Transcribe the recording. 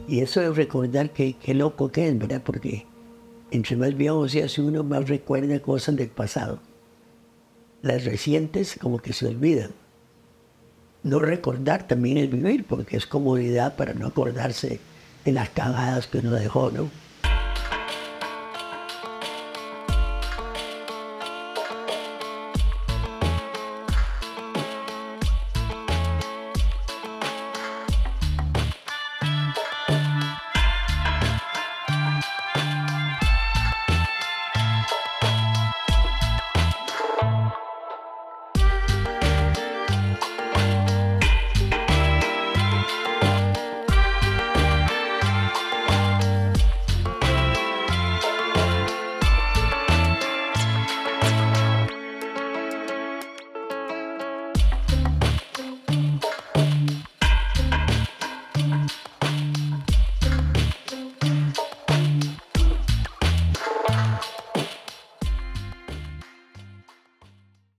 Y eso de recordar, qué loco que es, ¿verdad? Porque entre más viejo se hace uno, más recuerda cosas del pasado. Las recientes como que se olvidan. No recordar también es vivir, porque es comodidad para no acordarse de las cagadas que uno dejó, ¿no?